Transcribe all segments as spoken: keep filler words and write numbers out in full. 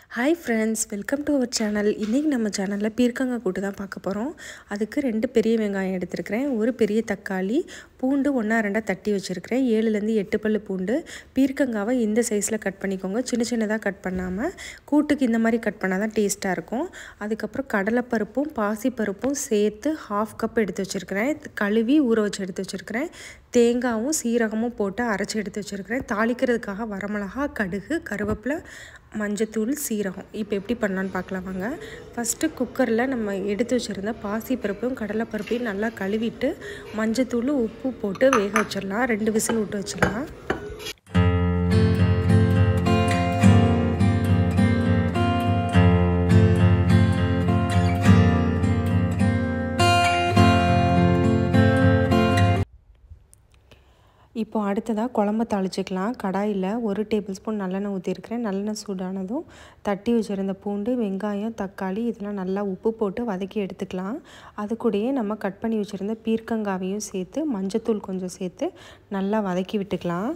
Hi friends, welcome to our channel. இன்னைக்கு நம்ம சேனல்ல பீர்க்கங்காய் கூட்டு தான் பார்க்க போறோம். அதுக்கு ரெண்டு பெரிய வெங்காயம் எடுத்துக்கிறேன். ஒரு பெரிய தக்காளி, பூண்டு ஒண்ணா ரெண்டா தட்டி வச்சிருக்கேன். ஏழுல இருந்து எட்டு பல்லு பூண்டு. பீர்க்கங்காவை இந்த சைஸ்ல கட் பண்ணிக்கோங்க. சின்ன சின்னதா கட் பண்ணாம கூட்டுக்கு இந்த மாதிரி கட் பண்ணா தான் டேஸ்டா இருக்கும். அதுக்கு அப்புறம் கடலைப்பருப்பும் பாசிப்பருப்பும் சேர்த்து half கப் எடுத்து வச்சிருக்கேன். கழுவி ஊற வச்சு எடுத்து வச்சிருக்கேன். தேங்காவும் சீரகமும் போட்டு அரைச்சு எடுத்து வச்சிருக்கேன். தாளிக்கிறதுக்காக வரமிளகாய், கடுகு, கருவேப்பிலை, மஞ்சத்தூள், சீரகம். இப்போ எப்படி பண்ணலான்னு பார்க்கலாம் வாங்க. ஃபஸ்ட்டு குக்கரில் நம்ம எடுத்து வச்சுருந்த பாசிப்பருப்பையும் கடலைப்பருப்பையும் நல்லா கழுவிட்டு மஞ்சத்தூள் உப்பு போட்டு வேக வச்சிடலாம். ரெண்டு விசில் விட்டு வச்சிடலாம். இப்போ அடுத்ததாக குழம்பு தாளிச்சிக்கலாம். கடாயில் ஒரு டேபிள் ஸ்பூன் நல்லெண்ணெய் ஊற்றிருக்கிறேன். நல்லெண்ணெய் சூடானதும் தட்டி வச்சுருந்த பூண்டு, வெங்காயம், தக்காளி இதெல்லாம் நல்லா உப்பு போட்டு வதக்கி எடுத்துக்கலாம். அது கூடயே நம்ம கட் பண்ணி வச்சுருந்த பீர்க்கங்காவையும் சேர்த்து மஞ்சத்தூள் கொஞ்சம் சேர்த்து நல்லா வதக்கி விட்டுக்கலாம்.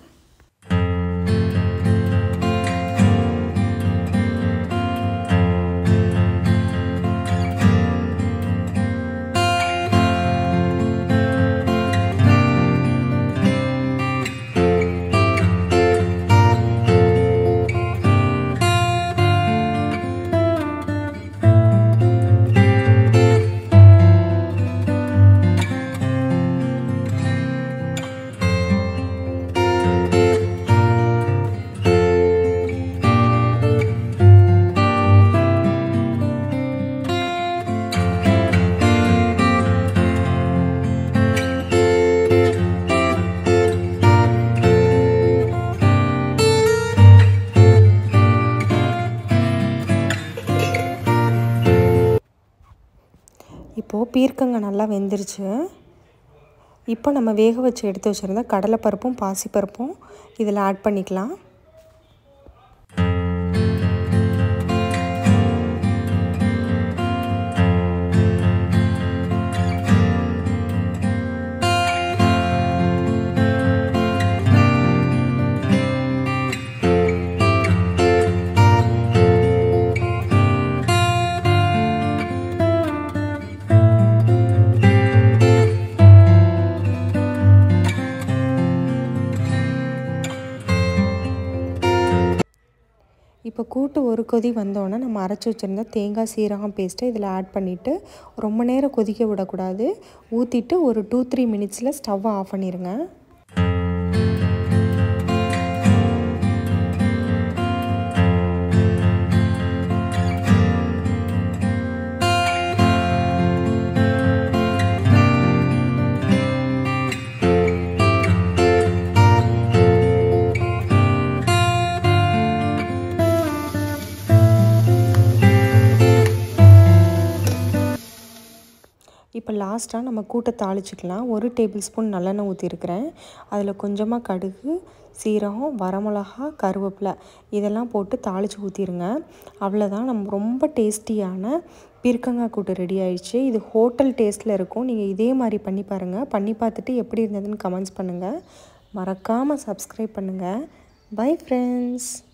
இப்போது பீர்க்கங்காய் நல்லா வெந்துருச்சு. இப்போ நம்ம வேக வச்சு எடுத்து வச்சுருந்த கடலைப்பருப்பும் பாசிப்பருப்பும் இதில் ஆட் பண்ணிக்கலாம். இப்போ கூட்டு ஒரு கொதி வந்தோடனே நம்ம அரைச்சி வச்சுருந்த தேங்காய் சீரகம் பேஸ்ட்டை இதில் ஆட் பண்ணிவிட்டு ரொம்ப நேரம் கொதிக்க விடக்கூடாது. ஊற்றிட்டு ஒரு டூ த்ரீ மினிட்ஸில் ஸ்டவ்வை ஆஃப் பண்ணிடுங்க. இப்போ லாஸ்ட்டாக நம்ம கூட்டை தாளிச்சிக்கலாம். ஒரு டேபிள் ஸ்பூன் நல்லெண்ணெய் ஊற்றிருக்கிறேன். அதில் கொஞ்சமாக கடுகு, சீரகம், வரமிளகா, கருவேப்பிலை இதெல்லாம் போட்டு தாளித்து ஊற்றிடுங்க. அவ்வளோதான், நம்ம ரொம்ப டேஸ்டியான பீர்க்கங்காய் கூட்டு ரெடி ஆயிடுச்சு. இது ஹோட்டல் டேஸ்ட்டில் இருக்கும். நீங்கள் இதே மாதிரி பண்ணி பாருங்கள். பண்ணி பார்த்துட்டு எப்படி இருந்ததுன்னு கமெண்ட்ஸ் பண்ணுங்கள். மறக்காமல் சப்ஸ்கிரைப் பண்ணுங்கள். Bye friends.